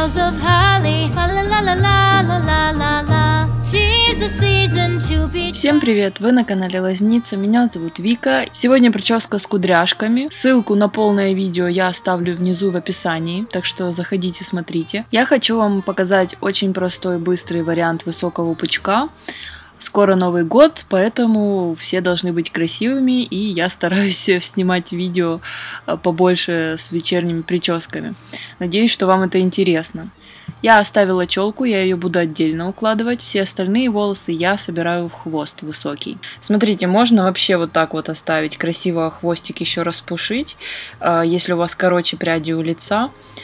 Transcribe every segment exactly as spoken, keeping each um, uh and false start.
boughs of holly. La la la la la la la la. Tis the season to be. Всем привет! Вы на канале Лазница, меня зовут Вика. Сегодня прическа с кудряшками. Ссылку на полное видео я оставлю внизу в описании, так что заходите, смотрите. Я хочу вам показать очень простой, быстрый вариант высокого пучка. Скоро Новый год, поэтому все должны быть красивыми, и я стараюсь снимать видео побольше с вечерними прическами. Надеюсь, что вам это интересно. Я оставила челку, я ее буду отдельно укладывать, все остальные волосы я собираю в хвост высокий. Смотрите, можно вообще вот так вот оставить, красиво хвостик еще распушить, если у вас короче пряди у лица.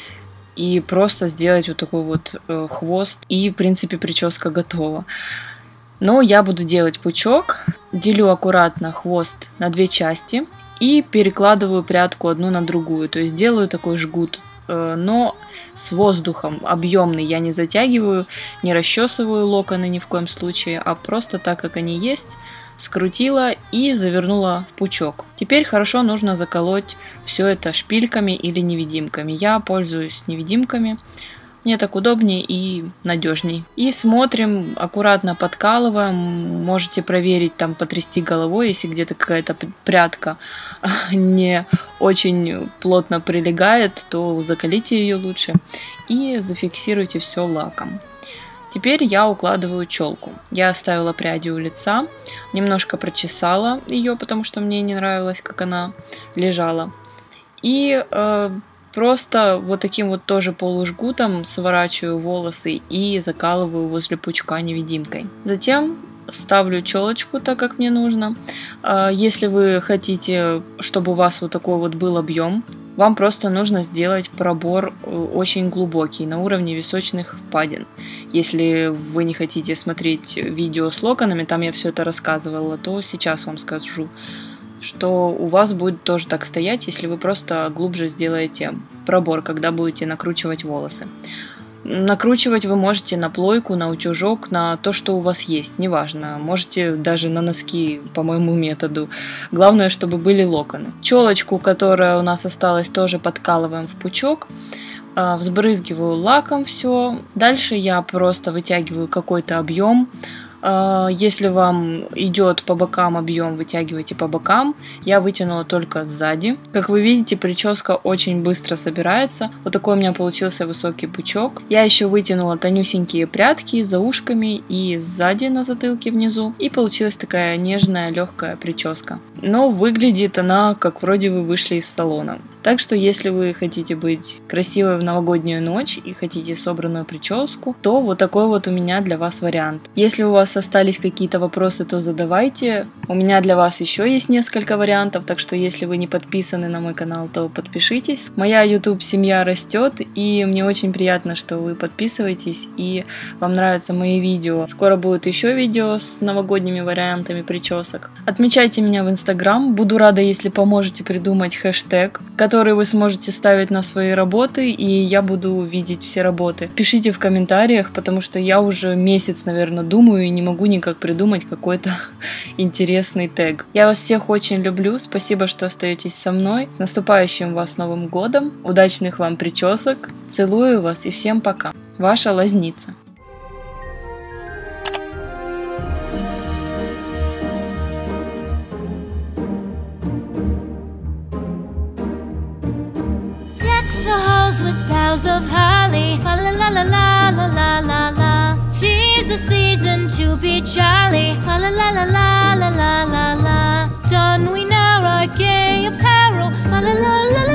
И просто сделать вот такой вот хвост, и в принципе прическа готова. Но я буду делать пучок, делю аккуратно хвост на две части и перекладываю прядку одну на другую. То есть делаю такой жгут, но с воздухом, объемный. Я не затягиваю, не расчесываю локоны ни в коем случае, а просто так, как они есть, скрутила и завернула в пучок. Теперь хорошо нужно заколоть все это шпильками или невидимками. Я пользуюсь невидимками. Мне так удобнее и надежней. И смотрим, аккуратно подкалываем. Можете проверить, там потрясти головой, если где-то какая-то прядка не очень плотно прилегает, то закалите ее лучше и зафиксируйте все лаком. Теперь я укладываю челку. Я оставила пряди у лица, немножко прочесала ее, потому что мне не нравилось, как она лежала. И э, просто вот таким вот тоже полужгутом сворачиваю волосы и закалываю возле пучка невидимкой. Затем ставлю челочку так, как мне нужно. Если вы хотите, чтобы у вас вот такой вот был объем, вам просто нужно сделать пробор очень глубокий, на уровне височных впадин. Если вы не хотите смотреть видео с локонами, там я все это рассказывала, то сейчас вам скажу, что у вас будет тоже так стоять, если вы просто глубже сделаете пробор, когда будете накручивать волосы. Накручивать вы можете на плойку, на утюжок, на то, что у вас есть, неважно. Можете даже на носки, по моему методу. Главное, чтобы были локоны. Челочку, которая у нас осталась, тоже подкалываем в пучок. Взбрызгиваю лаком все. Дальше я просто вытягиваю какой-то объем. Если вам идет по бокам объем, вытягивайте по бокам. Я вытянула только сзади. Как вы видите, прическа очень быстро собирается. Вот такой у меня получился высокий пучок. Я еще вытянула тонюсенькие прядки за ушками и сзади на затылке внизу. И получилась такая нежная, легкая прическа. Но выглядит она, как вроде вы вышли из салона. Так что, если вы хотите быть красивой в новогоднюю ночь и хотите собранную прическу, то вот такой вот у меня для вас вариант. Если у вас остались какие-то вопросы, то задавайте. У меня для вас еще есть несколько вариантов, так что если вы не подписаны на мой канал, то подпишитесь. Моя YouTube-семья растет, и мне очень приятно, что вы подписываетесь и вам нравятся мои видео. Скоро будут еще видео с новогодними вариантами причесок. Отмечайте меня в Instagram. Буду рада, если поможете придумать хэштег, который которые вы сможете ставить на свои работы, и я буду видеть все работы. Пишите в комментариях, потому что я уже месяц, наверное, думаю и не могу никак придумать какой-то интересный тег. Я вас всех очень люблю, спасибо, что остаетесь со мной. С наступающим вас Новым годом, удачных вам причесок, целую вас и всем пока. Ваша Лазница. The halls with boughs of holly. La la la la la la la la la. Tis the season to be jolly. La la la la la la la la la. Don we now our gay apparel. La la la la.